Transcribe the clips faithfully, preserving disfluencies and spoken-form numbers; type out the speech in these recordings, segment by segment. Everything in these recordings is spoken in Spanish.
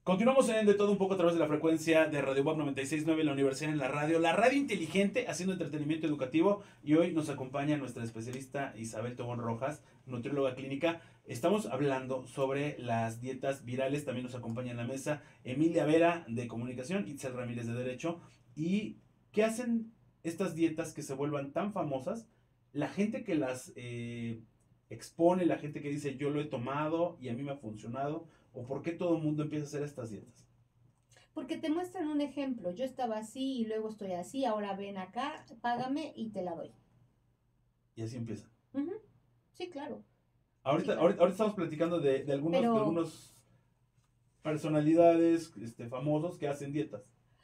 Continuamos en De Todo Un Poco a través de la frecuencia de Radio Web noventa y seis punto nueve, la Universidad en la Radio, la radio inteligente haciendo entretenimiento educativo. Y hoy nos acompaña nuestra especialista Isabel Tobón Rojas, nutrióloga clínica. Estamos hablando sobre las dietas virales. También nos acompaña en la mesa Emilia Vera de Comunicación, Itzel Ramírez de Derecho. ¿Y qué hacen estas dietas que se vuelvan tan famosas? La gente que las eh, expone, la gente que dice yo lo he tomado y a mí me ha funcionado. ¿O por qué todo el mundo empieza a hacer estas dietas? Porque te muestran un ejemplo. Yo estaba así y luego estoy así, ahora ven acá, págame y te la doy. Y así empieza. Uh-huh. Sí, claro. Ahorita, Sí, claro. ahorita, ahorita estamos platicando de, de algunos, Pero, de algunos personalidades este, famosos que hacen dietas.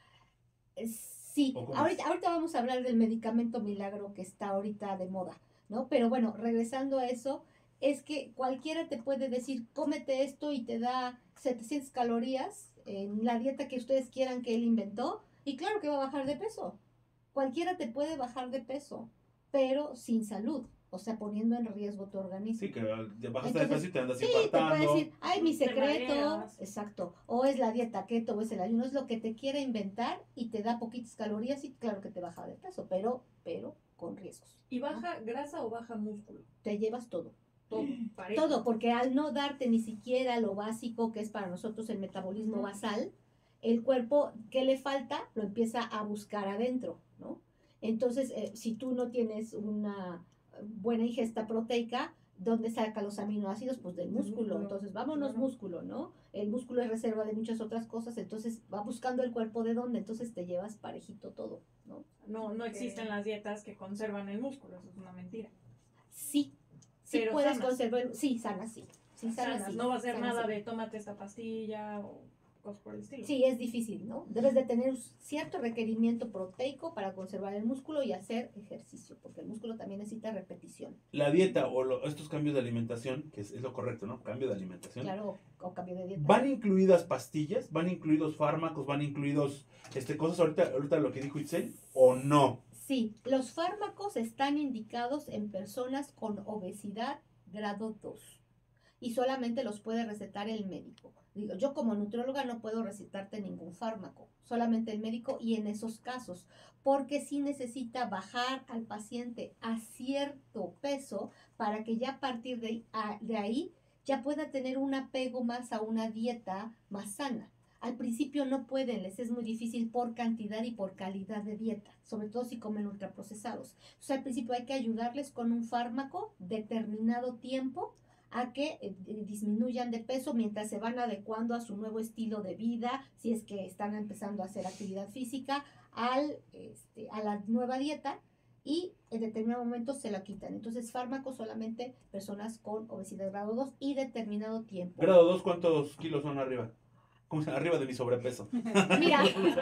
Eh, sí, ahorita, ahorita vamos a hablar del medicamento milagro que está ahorita de moda, ¿no? Pero bueno, regresando a eso, es que cualquiera te puede decir, cómete esto y te da setecientas calorías en la dieta que ustedes quieran que él inventó, y claro que va a bajar de peso. Cualquiera te puede bajar de peso, pero sin salud, o sea, poniendo en riesgo tu organismo. Sí, que bajas de peso y te andas sí, infartando. te puede decir, ay, mi secreto, exacto, o es la dieta keto, o es el ayuno, es lo que te quiera inventar y te da poquitas calorías y claro que te baja de peso, pero, pero con riesgos. ¿Y baja ¿no? grasa o baja músculo? Te llevas todo. Todo, todo, porque al no darte ni siquiera lo básico que es para nosotros el metabolismo basal, el cuerpo, ¿qué le falta? Lo empieza a buscar adentro, ¿no? Entonces, eh, si tú no tienes una buena ingesta proteica, ¿dónde saca los aminoácidos? Pues del músculo. Entonces, vámonos claro. músculo, ¿no? El músculo es reserva de muchas otras cosas, entonces va buscando el cuerpo de dónde, entonces te llevas parejito todo, ¿no? No, no existen las dietas que conservan el músculo, eso es una mentira. Sí. Sí pero puedes sanas. conservar, sí, sanas, sí. sí sanas, sanas. Sí. No va a ser sanas, nada sí. de tómate esta pastilla o cosas por el estilo. Sí, es difícil, ¿no? Debes de tener cierto requerimiento proteico para conservar el músculo y hacer ejercicio, porque el músculo también necesita repetición. La dieta o lo, estos cambios de alimentación, que es, es, lo correcto, ¿no? Cambio de alimentación. Claro, o cambio de dieta. ¿Van incluidas pastillas? ¿Van incluidos fármacos? ¿Van incluidos este, cosas ahorita, ahorita lo que dijo Itzel? ¿O no? Sí, los fármacos están indicados en personas con obesidad grado dos y solamente los puede recetar el médico. Digo, yo como nutrióloga no puedo recetarte ningún fármaco, solamente el médico y en esos casos, porque sí necesita bajar al paciente a cierto peso para que ya a partir de, a, de ahí ya pueda tener un apego más a una dieta más sana. Al principio no pueden, les es muy difícil por cantidad y por calidad de dieta, sobre todo si comen ultraprocesados. O sea, al principio hay que ayudarles con un fármaco determinado tiempo a que eh, disminuyan de peso mientras se van adecuando a su nuevo estilo de vida, si es que están empezando a hacer actividad física, al, este, a la nueva dieta y en determinado momento se la quitan. Entonces, fármacos solamente personas con obesidad grado dos y determinado tiempo. ¿Grado dos cuántos kilos son arriba? Arriba de mi sobrepeso. Mira,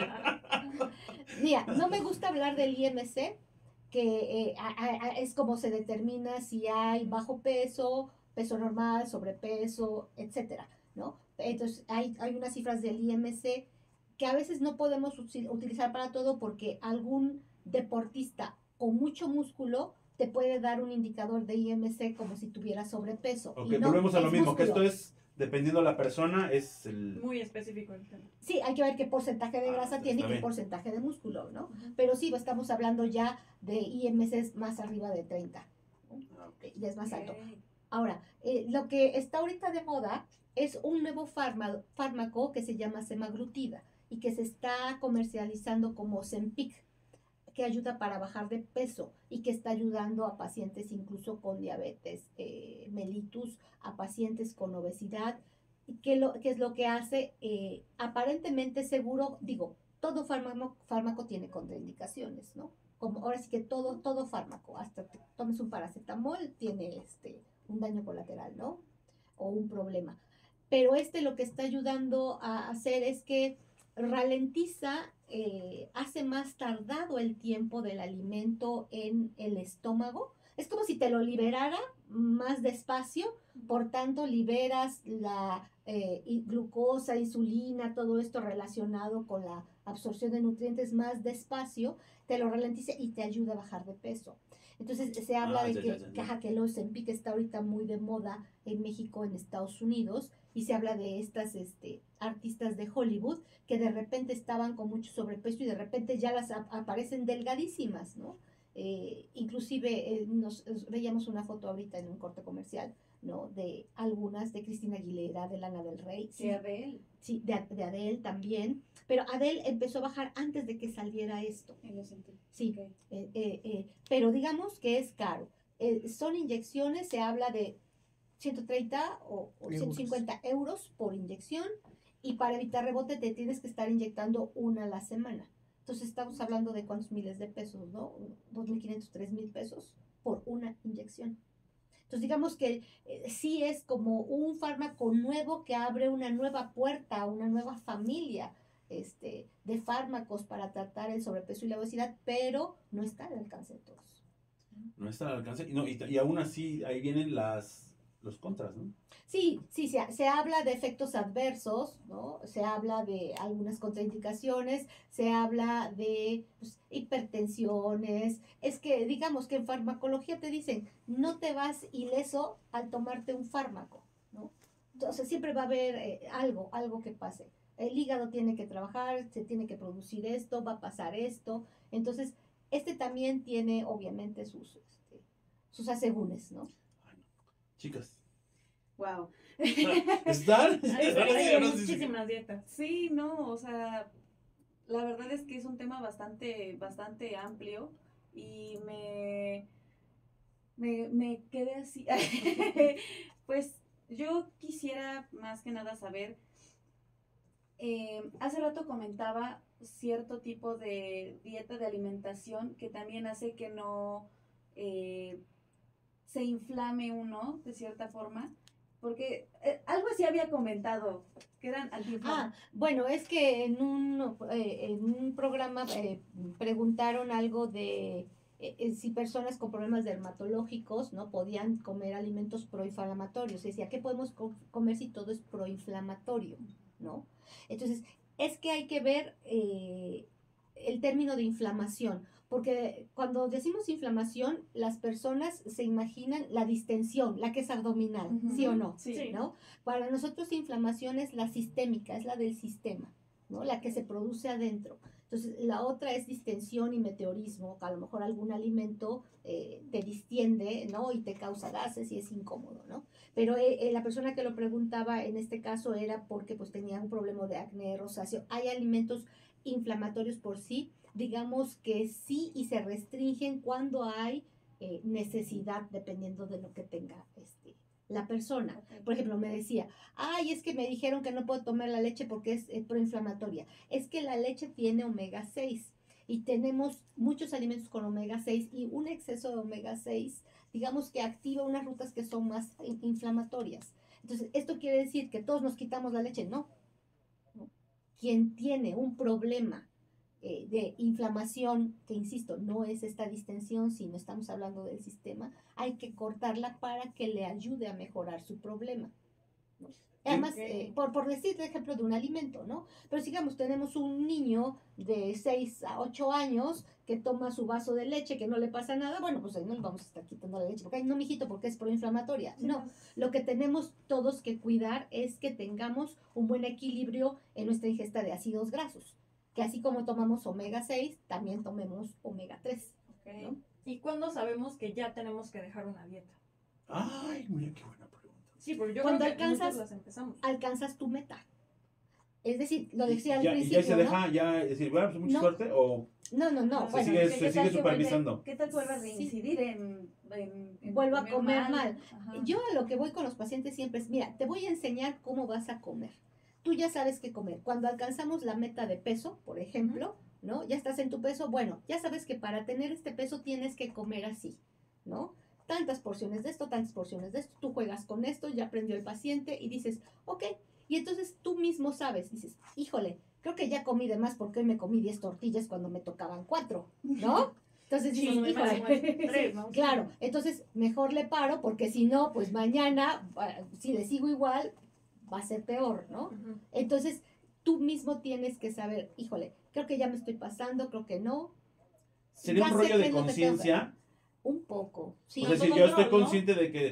mira, no me gusta hablar del I M C, que eh, a, a, es como se determina si hay bajo peso, peso normal, sobrepeso, etcétera, ¿no? Entonces, hay, hay unas cifras del I M C que a veces no podemos utilizar para todo porque algún deportista con mucho músculo te puede dar un indicador de I M C como si tuviera sobrepeso. Ok, y no, volvemos a lo mismo, músculo. Que esto es, dependiendo de la persona, es el... Muy específico el tema. Sí, hay que ver qué porcentaje de grasa ah, tiene y qué bien. porcentaje de músculo, ¿no? Uh-huh. Pero sí, estamos hablando ya de I M Cs más arriba de treinta, ¿no? Okay. Ya es más alto. Ahora, eh, lo que está ahorita de moda es un nuevo fármaco, fármaco que se llama semaglutida y que se está comercializando como Ozempic, que ayuda para bajar de peso y que está ayudando a pacientes incluso con diabetes eh, mellitus, a pacientes con obesidad. ¿Qué, lo, qué es lo que hace? Eh, aparentemente seguro, digo, todo fármaco, fármaco tiene contraindicaciones, ¿no? Como ahora sí que todo, todo fármaco, hasta que tomes un paracetamol, tiene este, un daño colateral, ¿no? O un problema. Pero este lo que está ayudando a hacer es que ralentiza, eh, hace más tardado el tiempo del alimento en el estómago. Es como si te lo liberara más despacio, por tanto liberas la eh, glucosa, insulina, todo esto relacionado con la absorción de nutrientes más despacio, te lo ralentiza y te ayuda a bajar de peso. Entonces se habla ah, de ya, que, ya, ya, ya. que el Ozempic está ahorita muy de moda en México, en Estados Unidos, y se habla de estas este, artistas de Hollywood que de repente estaban con mucho sobrepeso y de repente ya las ap aparecen delgadísimas, ¿no? Eh, inclusive eh, nos, nos veíamos una foto ahorita en un corte comercial, ¿no? De algunas, de Cristina Aguilera, de Lana del Rey. Sí, de Adele. Sí, de, de Adele también. Pero Adele empezó a bajar antes de que saliera esto. Lo sentí. Sí, okay. eh, eh, eh, pero digamos que es caro. Eh, son inyecciones, se habla de ciento treinta o, o ciento cincuenta euros por inyección, y para evitar rebote te tienes que estar inyectando una a la semana. Entonces estamos hablando de cuántos miles de pesos, ¿no? dos mil quinientos, tres mil pesos por una inyección. Entonces digamos que eh, sí es como un fármaco nuevo que abre una nueva puerta, una nueva familia este, de fármacos para tratar el sobrepeso y la obesidad, pero no está al alcance de todos. No está al alcance, y, no, y, y aún así ahí vienen las los contras, ¿no? Sí, sí, se, se habla de efectos adversos, ¿no? Se habla de algunas contraindicaciones, se habla de pues, hipertensiones. Es que, digamos que en farmacología te dicen, no te vas ileso al tomarte un fármaco, ¿no? Entonces siempre va a haber eh, algo, algo que pase. El hígado tiene que trabajar, se tiene que producir esto, va a pasar esto. Entonces, este también tiene, obviamente, sus, este, sus asegúnes, ¿no? Chicas. Wow. ¿Están? Hay muchísimas dietas. Sí, no, o sea, la verdad es que es un tema bastante, bastante amplio y me, me, me quedé así. Pues yo quisiera más que nada saber, eh, hace rato comentaba cierto tipo de dieta de alimentación que también hace que no... Eh, se inflame uno, de cierta forma, porque eh, algo así había comentado, que eran antiinflamatorios. Ah, bueno, es que en un, eh, en un programa eh, preguntaron algo de eh, si personas con problemas dermatológicos, ¿no? Podían comer alimentos proinflamatorios. Decía, ¿qué podemos co comer si todo es proinflamatorio, ¿no? Entonces, es que hay que ver eh, el término de inflamación. Porque cuando decimos inflamación, las personas se imaginan la distensión, la que es abdominal, uh-huh. ¿Sí o no? Sí. ¿No? Para nosotros inflamación es la sistémica, es la del sistema, ¿no? La que se produce adentro. Entonces, la otra es distensión y meteorismo, que a lo mejor algún alimento eh, te distiende, ¿no? Y te causa gases y es incómodo, ¿no? Pero eh, eh, la persona que lo preguntaba en este caso era porque pues tenía un problema de acné rosáceo. Hay alimentos inflamatorios por sí, digamos que sí, y se restringen cuando hay eh, necesidad, dependiendo de lo que tenga este, la persona. Okay. Por ejemplo, me decía, ay, es que me dijeron que no puedo tomar la leche porque es eh, proinflamatoria. Es que la leche tiene omega seis y tenemos muchos alimentos con omega seis y un exceso de omega seis, digamos que activa unas rutas que son más inflamatorias. Entonces, ¿esto quiere decir que todos nos quitamos la leche? No. ¿No? Quien tiene un problema Eh, de inflamación, que insisto, no es esta distensión, sino estamos hablando del sistema, hay que cortarla para que le ayude a mejorar su problema, ¿no? Además, okay. eh, por, por decir el ejemplo de un alimento, ¿no? Pero sigamos, tenemos un niño de seis a ocho años que toma su vaso de leche, que no le pasa nada, bueno, pues ahí no le vamos a estar quitando la leche, porque ay, no, mijito, porque es proinflamatoria. No, lo que tenemos todos que cuidar es que tengamos un buen equilibrio en nuestra ingesta de ácidos grasos, que así como tomamos omega seis, también tomemos omega tres. Okay. ¿No? ¿Y cuándo sabemos que ya tenemos que dejar una dieta? Ay, mira qué buena pregunta. Sí, porque yo cuando creo que alcanzas, las empezamos. alcanzas tu meta. Es decir, lo decía al ya, principio, ¿Y ya se deja, ¿no? ya, decir, bueno, pues mucha no. suerte o...? No, no, no. Se bueno, sigue, se sigue supervisando. Vuelve, ¿Qué tal que vuelva a reincidir sí. en, en, en Vuelvo a comer mal. mal. Yo a lo que voy con los pacientes siempre es, mira, te voy a enseñar cómo vas a comer. Tú ya sabes qué comer. Cuando alcanzamos la meta de peso, por ejemplo, ¿no? Ya estás en tu peso, bueno, ya sabes que para tener este peso tienes que comer así, ¿no? Tantas porciones de esto, tantas porciones de esto, tú juegas con esto, ya aprendió el paciente y dices, ok, y entonces tú mismo sabes, dices, híjole, creo que ya comí de más porque hoy me comí diez tortillas cuando me tocaban cuatro, ¿no? Entonces dices, sí, híjole, tres, ¿no? Claro, entonces mejor le paro porque si no, pues mañana, si le sigo igual, va a ser peor, ¿no? Uh-huh. Entonces, tú mismo tienes que saber, híjole, creo que ya me estoy pasando, creo que no. ¿Sería ya un rollo de conciencia? Un poco, sí. O sea, si yo estoy consciente ¿no? de que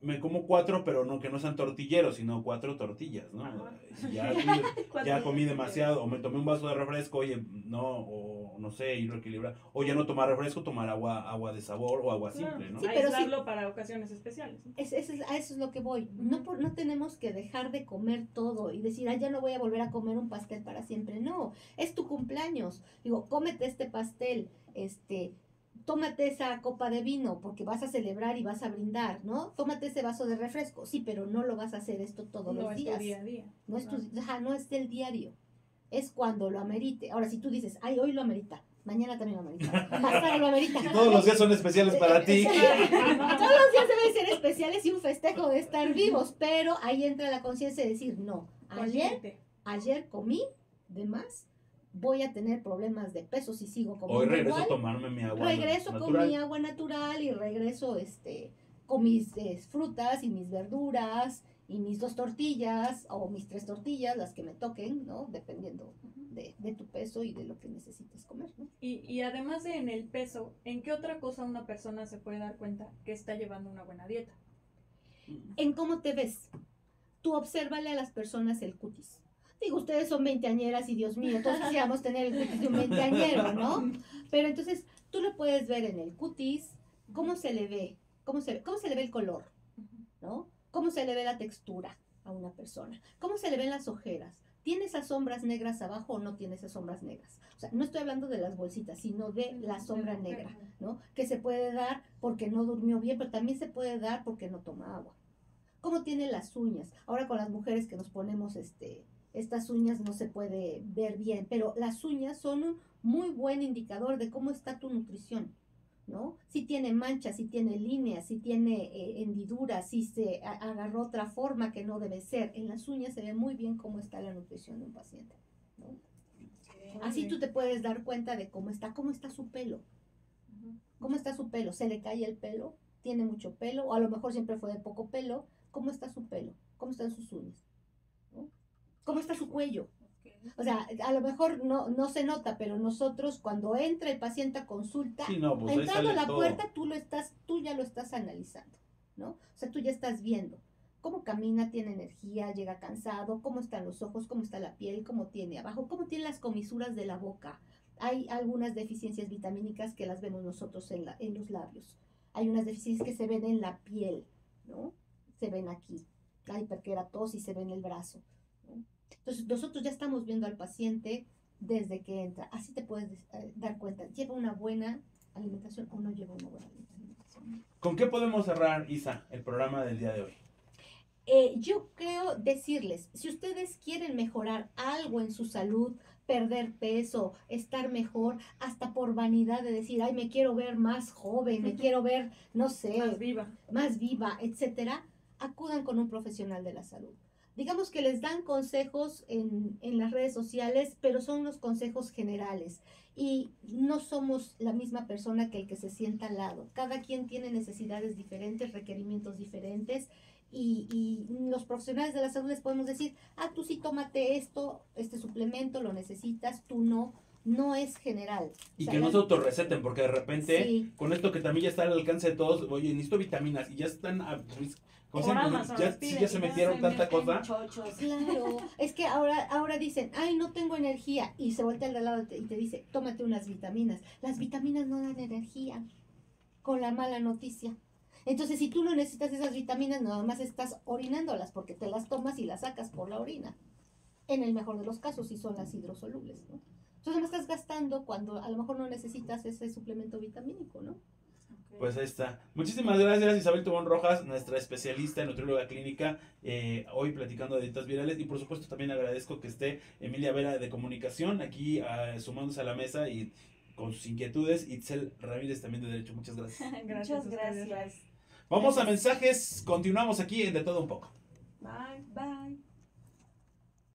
me como cuatro, pero no que no sean tortilleros, sino cuatro tortillas, ¿no? Ya, ya comí demasiado, o me tomé un vaso de refresco, oye, no, o no sé, ir equilibrar, o ya no tomar refresco, tomar agua agua de sabor o agua Claro. simple, ¿no? Sí, pero aislarlo sí, para ocasiones especiales, ¿no? Es, es, a eso es lo que voy. No, por, no tenemos que dejar de comer todo y decir, ah, ya no voy a volver a comer un pastel para siempre. No, es tu cumpleaños. Digo, cómete este pastel, este... tómate esa copa de vino porque vas a celebrar y vas a brindar, ¿no? Tómate ese vaso de refresco, sí, pero no lo vas a hacer esto todos no los días. No es tu día a día. No es, tu, ajá, no es del diario, es cuando lo amerite. Ahora, si tú dices, ay, hoy lo amerita, mañana también lo amerita, pasado lo amerita. Si todos los días son especiales para ti. Todos los días deben ser especiales y un festejo de estar vivos, pero ahí entra la conciencia de decir, no, ayer, ayer comí de más, voy a tener problemas de peso si sigo comiendo Hoy regreso igual. a tomarme mi agua regreso natural. con mi agua natural y regreso este con mis eh, frutas y mis verduras y mis dos tortillas o mis tres tortillas, las que me toquen, ¿no? Dependiendo de, de tu peso y de lo que necesites comer, ¿no? Y, y además de en el peso, ¿en qué otra cosa una persona se puede dar cuenta que está llevando una buena dieta? En cómo te ves. Tú obsérvale a las personas el cutis. Digo, ustedes son veinteañeras y Dios mío, todos quisiéramos tener el cutis de un veinteañero, ¿no? Pero entonces tú lo puedes ver en el cutis, cómo se le ve, cómo se, cómo se le ve el color, ¿no? Cómo se le ve la textura a una persona, cómo se le ven las ojeras. ¿Tiene esas sombras negras abajo o no tiene esas sombras negras? O sea, no estoy hablando de las bolsitas, sino de la sombra negra, ¿no? Que se puede dar porque no durmió bien, pero también se puede dar porque no toma agua. ¿Cómo tiene las uñas? Ahora con las mujeres que nos ponemos este... estas uñas no se puede ver bien, pero las uñas son un muy buen indicador de cómo está tu nutrición, ¿no? Si tiene manchas, si tiene líneas, si tiene eh, hendiduras, si se a, agarró otra forma que no debe ser. En las uñas se ve muy bien cómo está la nutrición de un paciente, ¿no? Okay. Así tú te puedes dar cuenta de cómo está, cómo está su pelo. ¿Cómo está su pelo? ¿Se le cae el pelo? ¿Tiene mucho pelo? O a lo mejor siempre fue de poco pelo. ¿Cómo está su pelo? ¿Cómo están sus uñas? ¿No? ¿Cómo está su cuello? O sea, a lo mejor no, no se nota, pero nosotros cuando entra el paciente a consulta, sí, no, pues entrando a la todo. puerta, tú lo estás, tú ya lo estás analizando, ¿no? O sea, tú ya estás viendo cómo camina, tiene energía, llega cansado, cómo están los ojos, cómo está la piel, cómo tiene abajo, cómo tiene las comisuras de la boca. Hay algunas deficiencias vitamínicas que las vemos nosotros en, la, en los labios. Hay unas deficiencias que se ven en la piel, ¿no? Se ven aquí. La hiperkeratosis se ve en el brazo. Entonces, nosotros ya estamos viendo al paciente desde que entra. Así te puedes dar cuenta. ¿Lleva una buena alimentación o no lleva una buena alimentación? ¿Con qué podemos cerrar, Isa, el programa del día de hoy? Eh, yo creo decirles, si ustedes quieren mejorar algo en su salud, perder peso, estar mejor, hasta por vanidad de decir, ay, me quiero ver más joven, me quiero ver, no sé, más viva, más viva, etcétera, acudan con un profesional de la salud. Digamos que les dan consejos en, en las redes sociales, pero son unos consejos generales y no somos la misma persona que el que se sienta al lado. Cada quien tiene necesidades diferentes, requerimientos diferentes y, y los profesionales de la salud les podemos decir, ah, tú sí tómate esto, este suplemento, lo necesitas, tú no. No es general. Y o sea, que no las... se autorreceten, porque de repente, sí. con esto que también ya está al alcance de todos, oye, necesito vitaminas y ya están... A, O sea, Amazon, ya, piden, ya se metieron se tanta meten cosa. chochos. Claro, es que ahora, ahora dicen, ay, no tengo energía, y se voltea al de lado y te dice, tómate unas vitaminas. Las vitaminas no dan energía, con la mala noticia. Entonces, si tú no necesitas esas vitaminas, nada más estás orinándolas, porque te las tomas y las sacas por la orina. En el mejor de los casos, si son las hidrosolubles, ¿no? Entonces, no estás gastando cuando a lo mejor no necesitas ese suplemento vitamínico, ¿no? Pues ahí está. Muchísimas gracias, Isabel Tobón Rojas, nuestra especialista en nutrióloga clínica, eh, hoy platicando de dietas virales. Y por supuesto también agradezco que esté Emilia Vera de Comunicación aquí uh, sumándose a la mesa y con sus inquietudes. Itzel Ramírez también de Derecho. Muchas gracias. Muchas gracias. Vamos a mensajes, continuamos aquí en De Todo Un Poco. Bye. Bye.